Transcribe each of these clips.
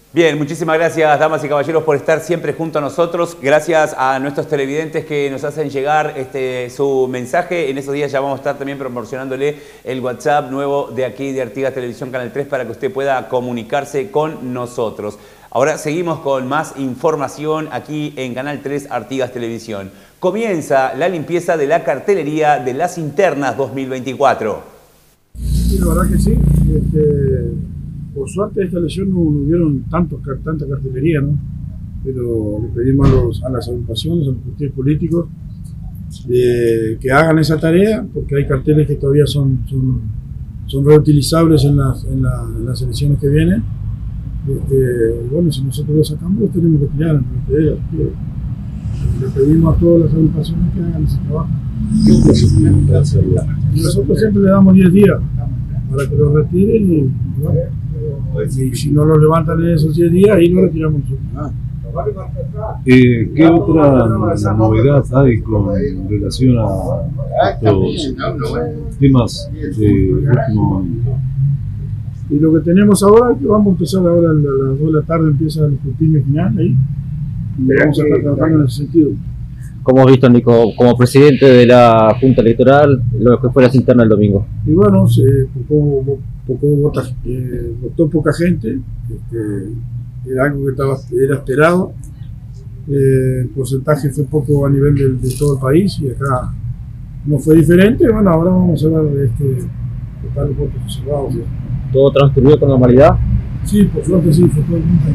Bien, muchísimas gracias, damas y caballeros, por estar siempre junto a nosotros. Gracias a nuestros televidentes que nos hacen llegar su mensaje. En esos días ya vamos a estar también proporcionándole el WhatsApp nuevo de aquí de Artigas Televisión Canal 3 para que usted pueda comunicarse con nosotros. Ahora seguimos con más información aquí en Canal 3 Artigas Televisión. Comienza la limpieza de la cartelería de las internas 2024. Sí, la verdad que sí. Por suerte esta elección no hubieron tanta cartelería, ¿no? Pero le pedimos a las agrupaciones, a los partidos políticos, que hagan esa tarea, porque hay carteles que todavía son reutilizables en las elecciones que vienen. Bueno, si nosotros lo sacamos, los tenemos que tirar en cartelera. Le pedimos a todas las agrupaciones que hagan ese trabajo. Nosotros siempre le damos 10 días para que lo retiren y si no lo levantan en esos 10 días, ahí lo retiramos nosotros. ¿Qué otra novedad hay con relación a estos temas de último momento? Y lo que tenemos ahora, que vamos a empezar ahora a las 2 de la tarde, empieza el escrutinio final ahí, y vamos a estar trabajando en ese sentido. ¿Cómo has visto, Nico, como presidente de la Junta Electoral, lo que fue las internas el domingo? Y bueno, votó poca gente, era algo que era esperado. El porcentaje fue poco a nivel de todo el país y acá no fue diferente. Bueno, ahora vamos a ver total los votos observados. ¿Todo transcurrió con normalidad? Sí, por suerte sí, fue todo el mundo.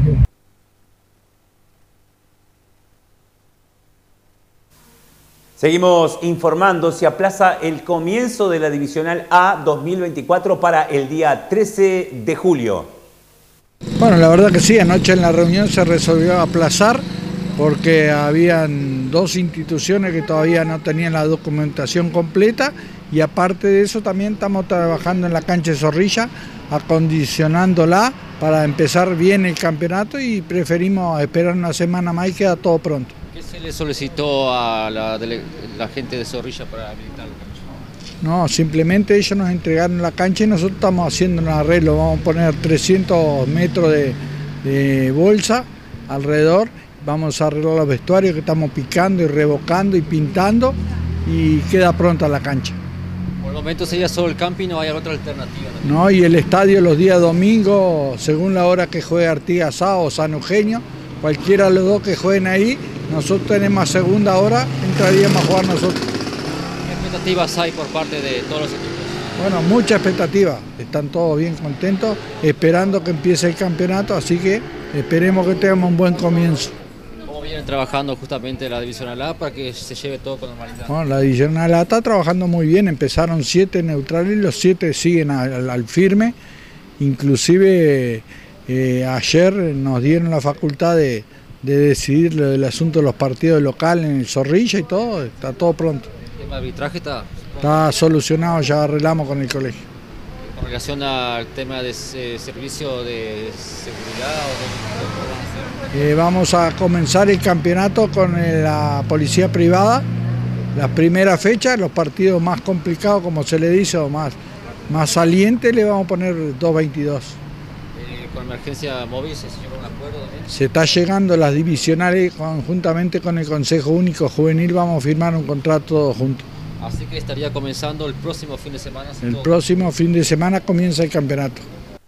Seguimos informando, se aplaza el comienzo de la Divisional A 2024 para el día 13 de julio. Bueno, la verdad que sí, anoche en la reunión se resolvió aplazar porque habían 2 instituciones que todavía no tenían la documentación completa y aparte de eso también estamos trabajando en la cancha de Zorrilla, acondicionándola para empezar bien el campeonato y preferimos esperar una semana más y queda todo pronto. ¿Qué se le solicitó a la gente de Zorrilla para habilitar la cancha? No, simplemente ellos nos entregaron la cancha y nosotros estamos haciendo un arreglo, vamos a poner 300 metros de bolsa alrededor, vamos a arreglar los vestuarios que estamos picando y revocando y pintando y queda pronta la cancha. Por el momento sería solo el camping, no hay otra alternativa. No, y el estadio los días domingos, según la hora que juegue Artigas A o San Eugenio, cualquiera de los dos que jueguen ahí, nosotros tenemos a segunda hora, entraríamos a jugar nosotros. ¿Qué expectativas hay por parte de todos los equipos? Bueno, mucha expectativa, están todos bien contentos, esperando que empiece el campeonato, así que esperemos que tengamos un buen comienzo. ¿Cómo vienen trabajando justamente la Divisional A para que se lleve todo con normalidad? Bueno, la Divisional A está trabajando muy bien, empezaron 7 neutrales y los 7 siguen al firme, inclusive ayer nos dieron la facultad de decidir el asunto de los partidos locales en el Zorrilla y todo, está todo pronto. ¿El tema de arbitraje está solucionado, ya arreglamos con el colegio. ¿Con relación al tema de servicio de seguridad? Vamos a comenzar el campeonato con la policía privada, las primeras fechas, los partidos más complicados, como se le dice, o más salientes, le vamos a poner 2-22. ¿Con emergencia móvil se llegó a un acuerdo también? Se está llegando las divisionales, conjuntamente con el Consejo Único Juvenil, vamos a firmar un contrato todos juntos. Así que estaría comenzando el próximo fin de semana. El próximo fin de semana comienza el campeonato.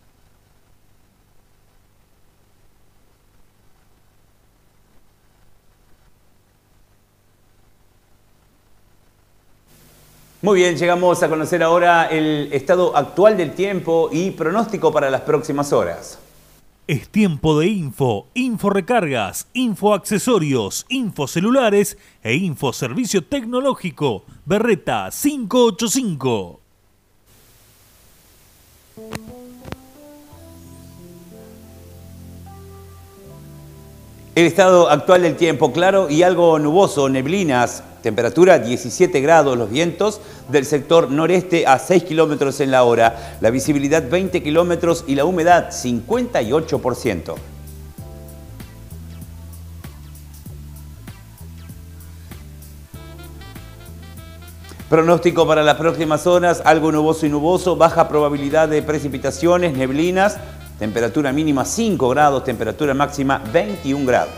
Muy bien, llegamos a conocer ahora el estado actual del tiempo y pronóstico para las próximas horas. Es tiempo de info recargas, info accesorios, info celulares e info servicio tecnológico. Berreta 585. El estado actual del tiempo, claro y algo nuboso, neblinas, temperatura 17 grados, los vientos del sector noreste a 6 kilómetros en la hora, la visibilidad 20 kilómetros y la humedad 58%. Pronóstico para las próximas horas, algo nuboso y nuboso, baja probabilidad de precipitaciones, neblinas, Temperatura mínima 5 grados, temperatura máxima 21 grados.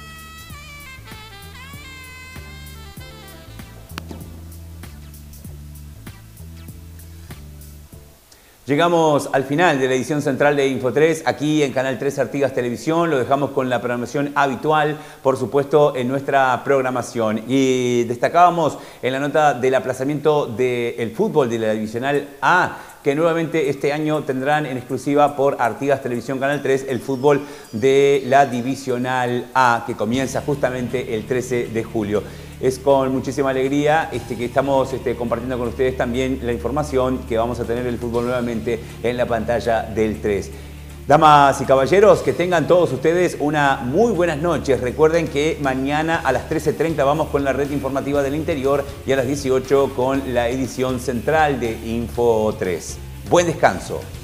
Llegamos al final de la edición central de Info 3, aquí en Canal 3 Artigas Televisión. Lo dejamos con la programación habitual, por supuesto, en nuestra programación. Y destacábamos en la nota del aplazamiento del fútbol de la Divisional A, que nuevamente este año tendrán en exclusiva por Artigas Televisión Canal 3 el fútbol de la Divisional A, que comienza justamente el 13 de julio. Es con muchísima alegría que estamos compartiendo con ustedes también la información que vamos a tener el fútbol nuevamente en la pantalla del 3. Damas y caballeros, que tengan todos ustedes una muy buenas noches. Recuerden que mañana a las 13:30 vamos con la red informativa del interior y a las 18 con la edición central de Info 3. Buen descanso.